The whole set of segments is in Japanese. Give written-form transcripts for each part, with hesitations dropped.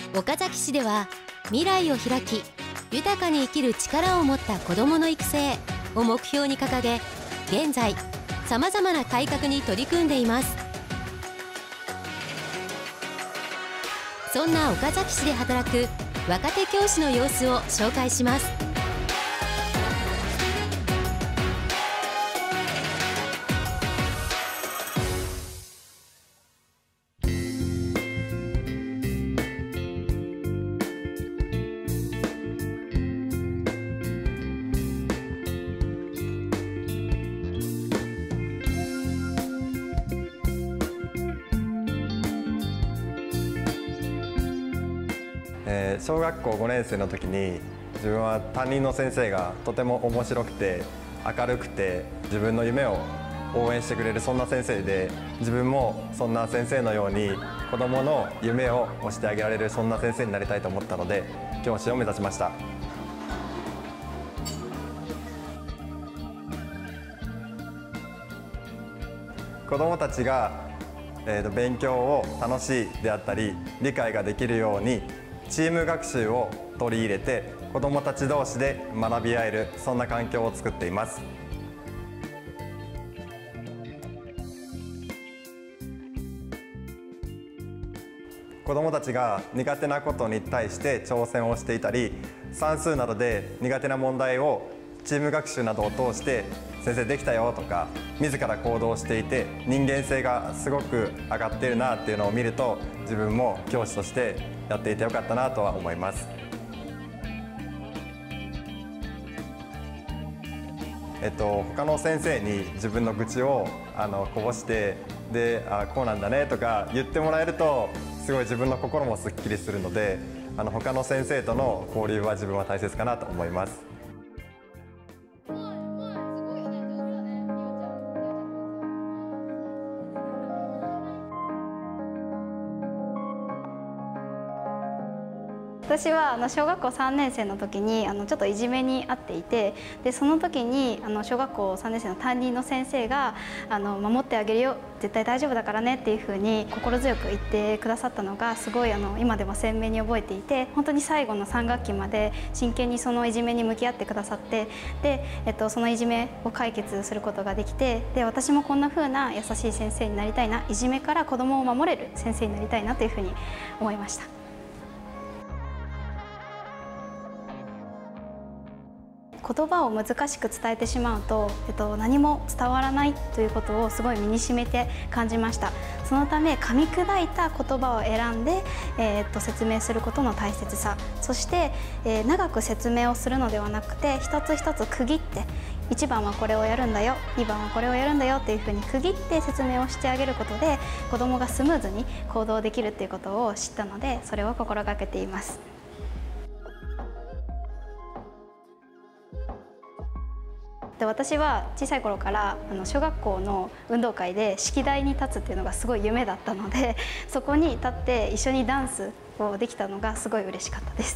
岡崎市では未来を開き豊かに生きる力を持った子どもの育成を目標に掲げ、現在さまざまな改革に取り組んでいます。そんな岡崎市で働く若手教師の様子を紹介します。 小学校5年生の時に自分は担任の先生がとても面白くて明るくて自分の夢を応援してくれるそんな先生で、自分もそんな先生のように子どもの夢を押してあげられるそんな先生になりたいと思ったので教師を目指しました。子どもたちが勉強を楽しいであったり理解ができるようにチーム学習を取り入れて子どもたち同士で学び合える、そんな環境を作っています。子どもたちが苦手なことに対して挑戦をしていたり、算数などで苦手な問題をチーム学習などを通して先生できたよとか自ら行動していて人間性がすごく上がっているなっていうのを見ると、自分も教師としてやっていてよかったなとは思います。他の先生に自分の愚痴をこぼしてでこうなんだねとか言ってもらえるとすごい自分の心もすっきりするので、他の先生との交流は自分は大切かなと思います。 私は小学校3年生の時にちょっといじめに遭っていて、でその時に小学校3年生の担任の先生が守ってあげるよ、絶対大丈夫だからねっていうふうに心強く言ってくださったのがすごい今でも鮮明に覚えていて、本当に最後の3学期まで真剣にそのいじめに向き合ってくださって、で、そのいじめを解決することができて、で私もこんなふうな優しい先生になりたいな、いじめから子どもを守れる先生になりたいなというふうに思いました。言葉を難しく伝えてしまうと、何も伝わらないということをすごい身にしめて感じました。そのため噛み砕いた言葉を選んで、説明することの大切さ、そして、長く説明をするのではなくて一つ一つ区切って、1番はこれをやるんだよ、2番はこれをやるんだよっていうふうに区切って説明をしてあげることで子どもがスムーズに行動できるっていうことを知ったので、それを心がけています。で私は小さい頃から小学校の運動会で式台に立つっていうのがすごい夢だったので、そこに立って一緒にダンスをできたのがすごい嬉しかったです。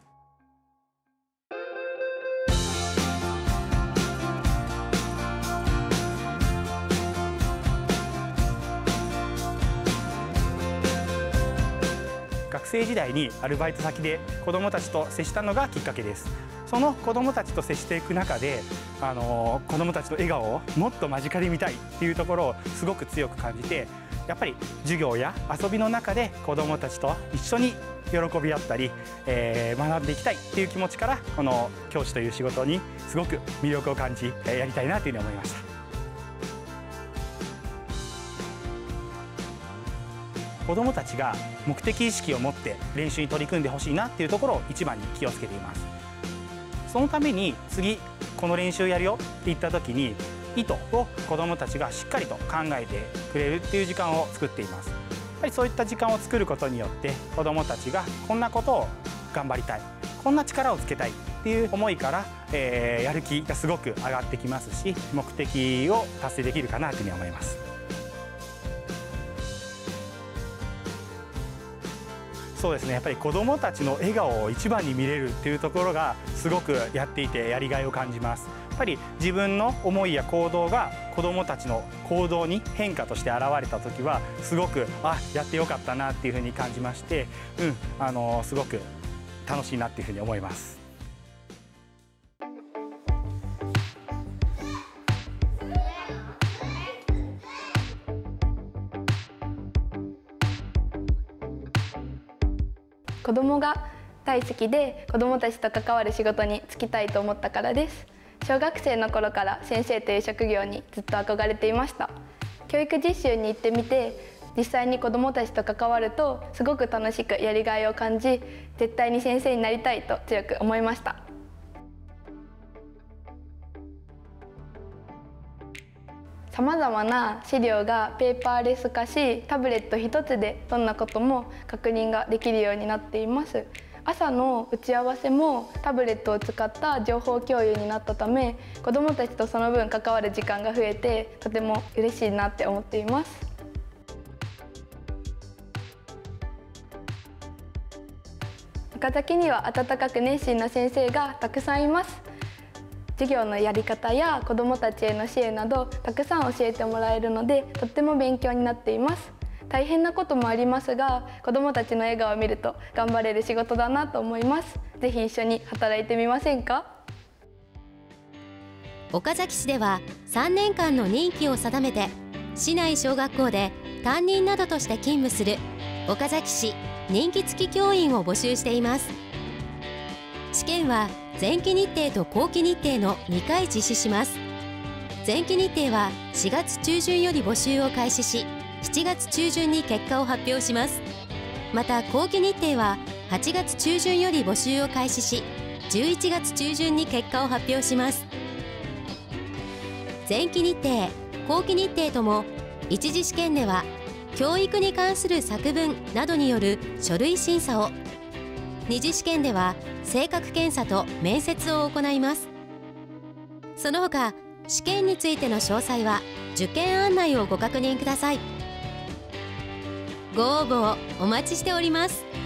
学生時代にアルバイト先で子どもたちと接したのがきっかけです。その子どもたちと接していく中で子どもたちの笑顔をもっと間近で見たいっていうところをすごく強く感じて、やっぱり授業や遊びの中で子どもたちと一緒に喜び合ったり、学んでいきたいっていう気持ちからこの教師という仕事にすごく魅力を感じやりたいなというふうに思いました。子どもたちが目的意識を持って練習に取り組んでほしいなっていうところを一番に気をつけています。そのために次この練習やるよって言った時に意図を子どもたちがしっかりと考えてくれるっていう時間を作っています。やっぱりそういった時間を作ることによって子どもたちがこんなことを頑張りたい、こんな力をつけたいっていう思いから、やる気がすごく上がってきますし、目的を達成できるかなというふうに思います。そうですね、やっぱり子どもたちの笑顔を一番に見れるっていうところがすごくやっていてやりがいを感じます。やっぱり自分の思いや行動が子どもたちの行動に変化として現れた時はすごくやってよかったなっていうふうに感じまして、すごく楽しいなっていうふうに思います。 子どもが大好きで子どもたちと関わる仕事に就きたいと思ったからです。小学生の頃から先生という職業にずっと憧れていました。教育実習に行ってみて実際に子どもたちと関わるとすごく楽しくやりがいを感じ、絶対に先生になりたいと強く思いました。さまざまな資料がペーパーレス化し、タブレット一つでどんなことも確認ができるようになっています。朝の打ち合わせもタブレットを使った情報共有になったため、子どもたちとその分関わる時間が増えてとても嬉しいなって思っています。岡崎には温かく熱心な先生がたくさんいます。授業のやり方や子どもたちへの支援などたくさん教えてもらえるのでとっても勉強になっています。大変なこともありますが、子どもたちの笑顔を見ると頑張れる仕事だなと思います。ぜひ一緒に働いてみませんか？ 岡崎市では3年間の任期を定めて市内小学校で担任などとして勤務する岡崎市任期付き教員を募集しています。試験は前期日程と後期日程の2回実施します。前期日程は4月中旬より募集を開始し、7月中旬に結果を発表します。また後期日程は8月中旬より募集を開始し、11月中旬に結果を発表します。前期日程、後期日程とも一次試験では教育に関する作文などによる書類審査を、二次試験では性格検査と面接を行います。その他試験についての詳細は受験案内をご確認ください。ご応募をお待ちしております。